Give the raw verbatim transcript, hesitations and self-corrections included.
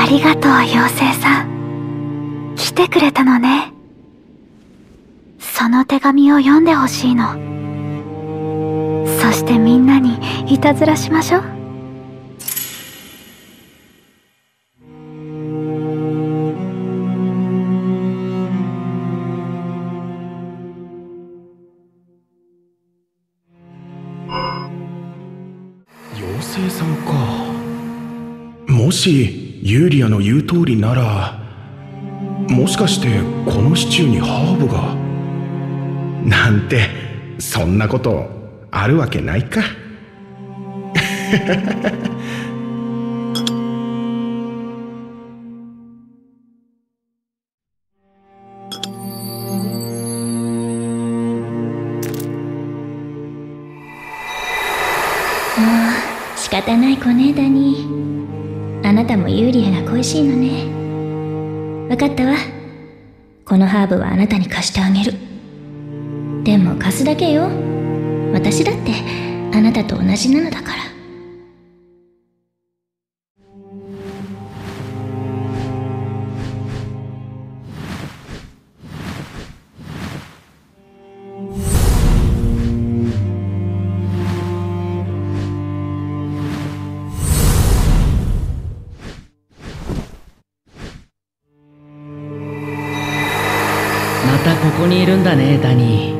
ありがとう、妖精さん。来てくれたのね。その手紙を読んでほしいの。そしてみんなにいたずらしましょう。 妖精さんか。もしユーリアの言う通りなら、もしかしてこのシチューにハーブがなんて、そんなことあるわけないか。 仕方ない子ね、ダニー。あなたもユーリアが恋しいのね。わかったわ。このハーブはあなたに貸してあげる。でも貸すだけよ。私だってあなたと同じなのだから。 またここにいるんだね、ダニ